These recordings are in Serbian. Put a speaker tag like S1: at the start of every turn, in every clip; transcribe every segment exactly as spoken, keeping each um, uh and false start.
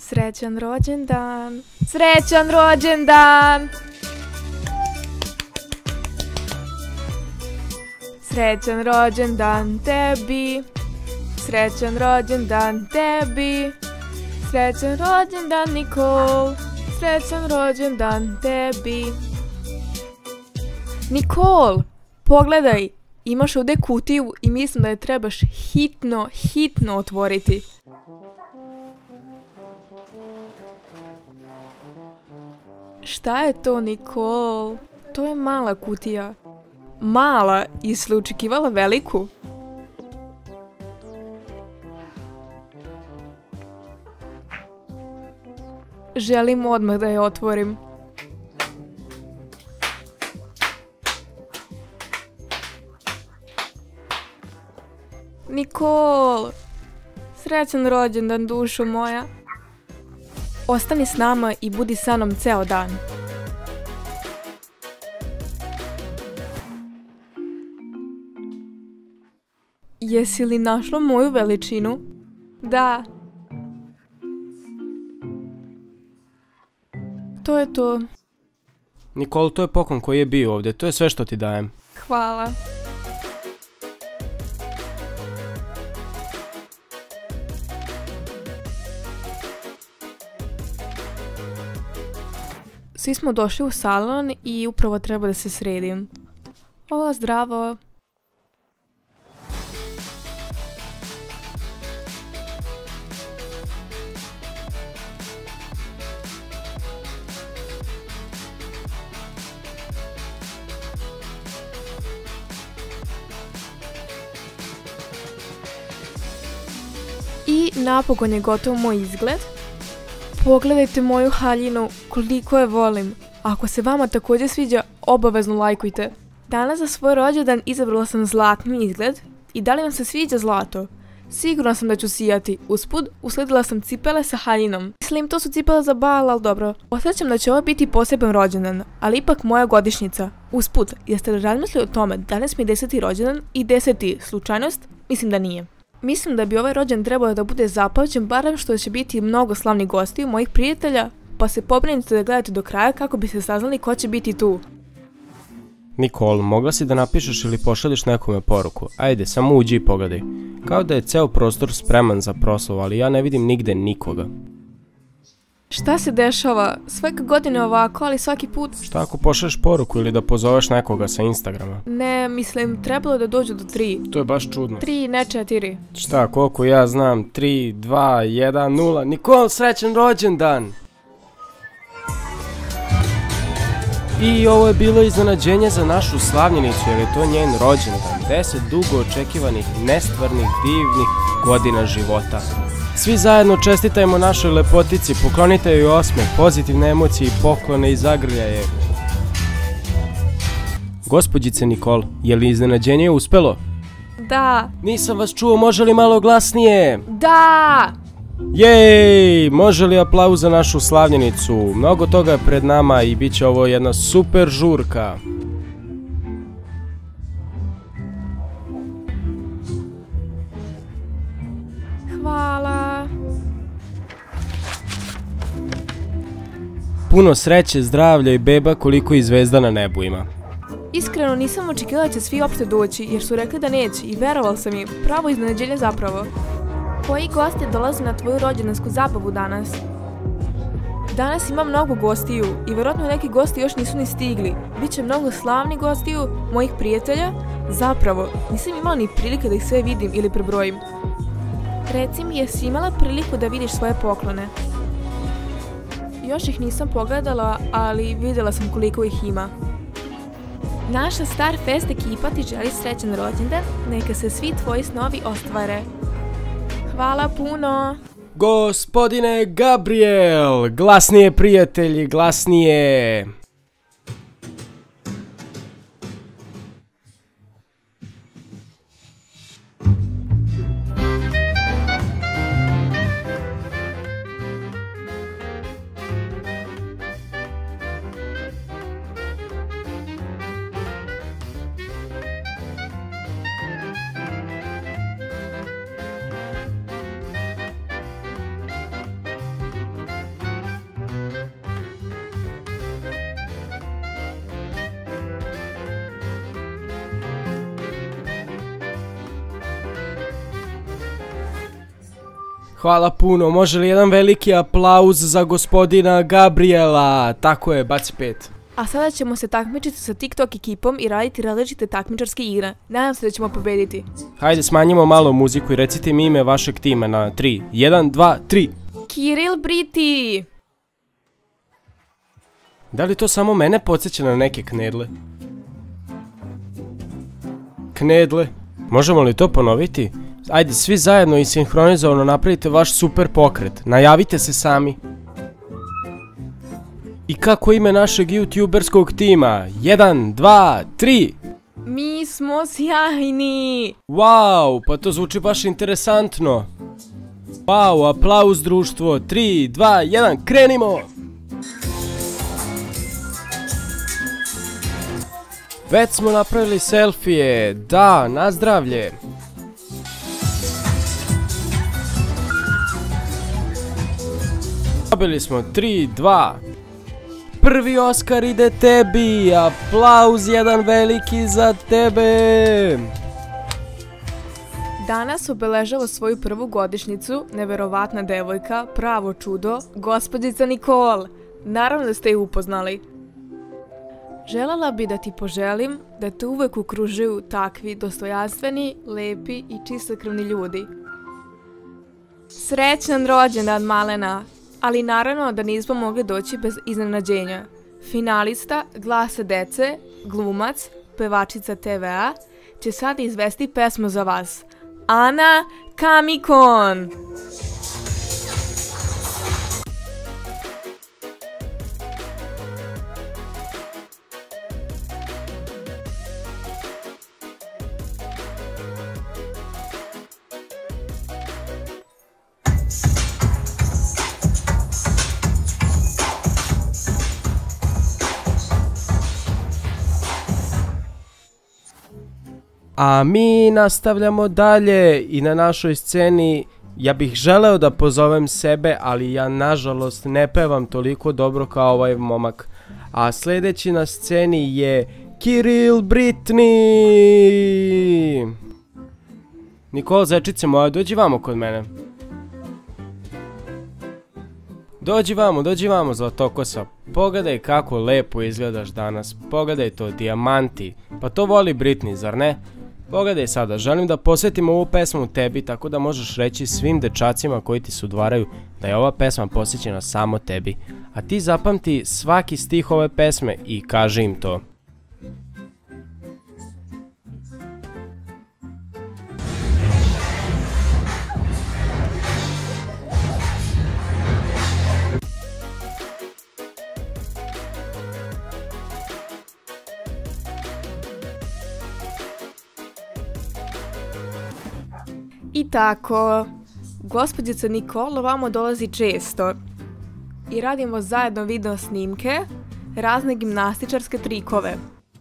S1: Srećan rođendan, srećan rođendan. Srećan rođendan tebi, srećan rođendan tebi, srećan rođendan Nikol, srećan rođendan tebi. Nikol, pogledaj, imaš ovdje kutiju i mislim da je trebaš hitno, hitno otvoriti. Šta je to, Nikol? To je mala kutija. Mala? Jesi li očekivala veliku? Želim odmah da je otvorim. Nikol! Srećan rođendan, dušo moja. Ostani s nama i budi sa mnom ceo dan. Jesi li našla moju veličinu? Da. To je to.
S2: Nikol, to je poklon koji je bio ovdje, to je sve što ti dajem.
S1: Hvala. Svi smo došli u salon i upravo treba da se sredim. O, zdravo. I napokon je gotov moj izgled. Pogledajte moju haljinu, koliko je volim. Ako se vama također sviđa, obavezno lajkujte. Danas za svoj rođendan izabrala sam zlatni izgled i da li vam se sviđa zlato? Sigurna sam da ću sijati. Usput, usledila sam cipele sa haljinom. Mislim, to su cipele za bal, ali dobro. Osjećam da će ovo biti poseban rođendan, ali ipak moja godišnjica. Usput, jeste li razmislili o tome danas mi je deseti rođendan i deseti slučajnost? Mislim da nije. Mislim da bi ovaj rođendan trebao da bude zapamćen, barem što će biti mnogo slavnih gostiju, mojih prijatelja, pa se pobrinite da gledate do kraja kako biste saznali ko će biti tu.
S2: Nikol, mogla si da napišeš ili pošalješ nekome poruku? Ajde, samo uđi i pogledaj. Kao da je ceo prostor spreman za proslavu, ali ja ne vidim nigde nikoga.
S1: Šta se dešava? Svake godine ovako, ali svaki put...
S2: Šta ako pošalješ poruku ili da pozoveš nekoga sa Instagrama?
S1: Ne, mislim, trebalo da dođu do tri.
S2: To je baš čudno.
S1: Tri, ne četiri.
S2: Šta, koliko ja znam? Tri, dva, jedan, nula. Nikol, srećan rođendan! I ovo je bilo iznenađenje za našu slavljenicu, jer je to njen rođendan. Deset dugo očekivanih, nestvarnih, divnih godina života. Svi zajedno čestitajmo našoj lepotici, poklonite joj osmeh, pozitivne emocije i poklone i zagrljaje. Gospođice Nikol, je li iznenađenje uspelo?
S1: Da.
S2: Nisam vas čuo, može li malo glasnije?
S1: Da!
S2: Jej, može li aplauz za našu slavljenicu? Mnogo toga je pred nama i bit će ovo jedna super žurka.
S1: Hvala.
S2: Puno sreće, zdravlja i beba koliko i zvezda na nebu ima.
S1: Iskreno nisam očekivala da će svi opšte doći, jer su rekli da neće i verovala sam im. Pravo iznenađenje zapravo. Koji gosti dolaze na tvoju rođendansku zabavu danas? Danas ima mnogo gostiju i vjerojatno neki gosti još nisu ni stigli. Biće mnogo slavnih gostiju, mojih prijatelja. Zapravo, nisam imala ni prilike da ih sve vidim ili prebrojim. Reci mi, jesi imala priliku da vidiš svoje poklone? Još ih nisam pogledala, ali vidjela sam koliko ih ima. Naša Starfest ekipa ti želi srećan rođendan, neka se svi tvoji snovi ostvare. Hvala puno.
S2: Gospodine Gabriel, glasnije prijatelji, glasnije. Hvala puno, može li jedan veliki aplauz za gospodina Gabriela? Tako je, baci pet.
S1: A sada ćemo se takmičiti sa TikTok ekipom i raditi različite takmičarske igre. Nadam se da ćemo pobediti.
S2: Hajde, smanjimo malo muziku i recite mi ime vašeg tima na tri. jedan, dva, tri.
S1: Kiril Briti!
S2: Da li to samo mene podsjeća na neke knedle? Knedle. Možemo li to ponoviti? Ajde, svi zajedno i sinhronizovano napravite vaš super pokret. Najavite se sami. I kako ime našeg youtuberskog tima? jedan, dva, tri.
S1: Mi smo sjajni!
S2: Wow, pa to zvuči baš interesantno. Wow, aplauz društvo. tri, dva, jedan, krenimo! Već smo napravili selfije. Da, nazdravlje. Dobili smo tri, dva. Prvi Oskar ide tebi. Aplauz jedan veliki za tebe.
S1: Danas obeležava svoju prvu godišnjicu neverovatna devojka, pravo čudo, gospođica Nikol. Naravno da ste je upoznali. Želela bi da ti poželim da te uvek okružuju takvi dostojanstveni, lepi i čistokrvni ljudi. Srećan rođendan, Malena! Ali naravno da nismo mogli doći bez iznenađenja. Finalista Glasa dece, glumac, pevačica te ve a, će sad izvesti pesmu za vas. Ana Kamikon!
S2: A mi nastavljamo dalje i na našoj sceni ja bih želeo da pozovem sebe, ali ja nažalost ne pevam toliko dobro kao ovaj momak. A sljedeći na sceni je Kiril Britni. Nikola, zečice moja, dođi vamo kod mene. Dođi vamo, dođi vamo, Zlatokosa. Pogledaj kako lepo izgledaš danas. Pogledaj to, dijamanti. Pa to voli Britni, zar ne? Pogledaj sada, želim da posvetim ovu pesmu tebi, tako da možeš reći svim dečacima koji ti se udvaraju da je ova pesma posvećena samo tebi. A ti zapamti svaki stih ove pesme i kaži im to.
S1: I tako, gospođica Nikol ovamo dolazi često i radimo zajedno video snimke, razne gimnastičarske trikove.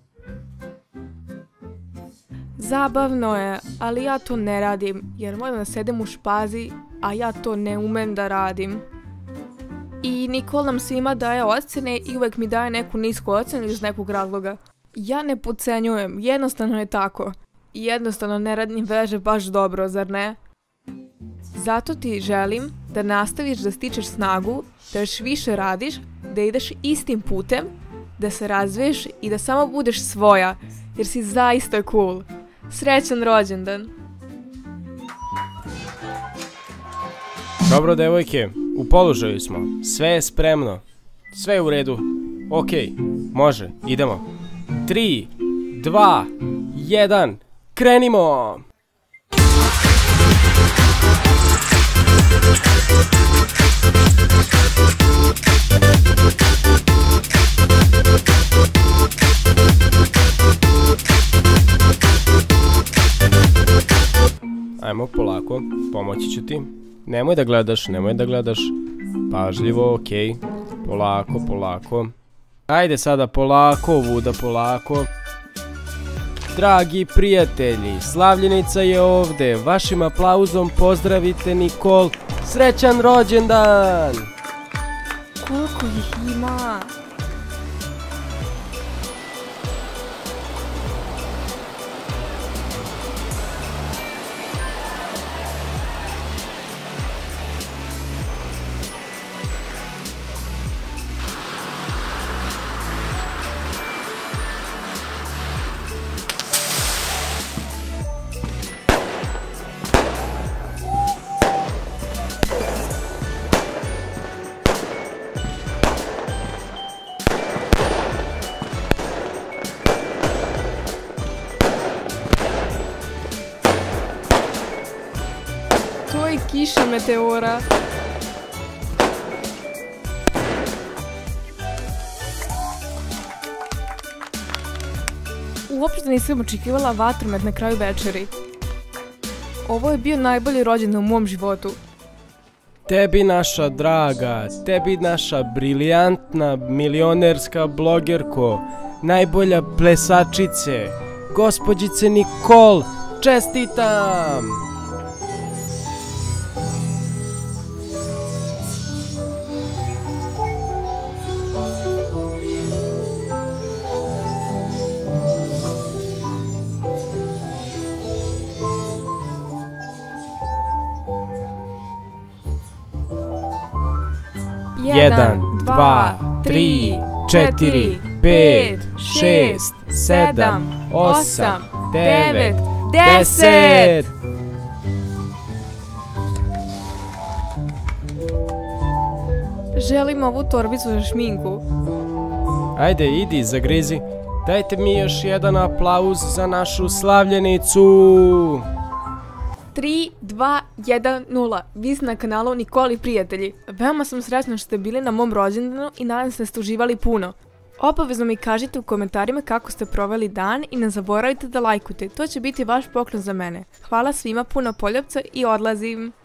S1: Zabavno je, ali ja to ne radim jer moram da sedem u špazi, a ja to ne umem da radim. I Nikol nam svima daje ocjene i uvek mi daje neku nisku ocjenu iz nekog razloga. Ja ne podcenjujem, jednostavno je tako. I jednostavno ne radim veže baš dobro, zar ne? Zato ti želim da nastaviš da stičeš snagu, da još više radiš, da ideš istim putem, da se razviješ i da samo budeš svoja, jer si zaista cool. Srećan rođendan!
S2: Dobro, devojke, u položaju smo. Sve je spremno. Sve je u redu. Okej, može, idemo. tri, dva, jedan... Krenimo! Ajmo polako, pomoći ću ti. Nemoj da gledaš, nemoj da gledaš. Pažljivo, okej. Polako, polako. Ajde sada polako, Vuda, polako. Dragi prijatelji, slavljenica je ovde. Vašim aplauzom pozdravite Nikol. Srećan rođendan!
S1: Koliko ih ima? Više meteora. Uopšte nisam očekivala vatromet na kraju večeri. Ovo je bio najbolji rođendan u mom životu.
S2: Tebi naša draga, tebi naša briljantna milionerska blogerko, najbolja plesačice, gospođice Nikol, čestitam!
S1: Jedan, dva, tri, četiri, pet, šest, sedam, osam, devet, deset! Želim ovu torbicu za šminku.
S2: Ajde, idi, zagrizi. Dajte mi još jedan aplauz za našu slavljenicu.
S1: tri, dva, jedan, nula. Vi ste na kanalu Nikoli prijatelji. Veoma sam srećna što ste bili na mom rođendanu i nadam se da ste uživali puno. Obavezno mi kažite u komentarima kako ste proveli dan i ne zaboravite da lajkujete. To će biti vaš poklon za mene. Hvala svima, puno poljupca i odlazim.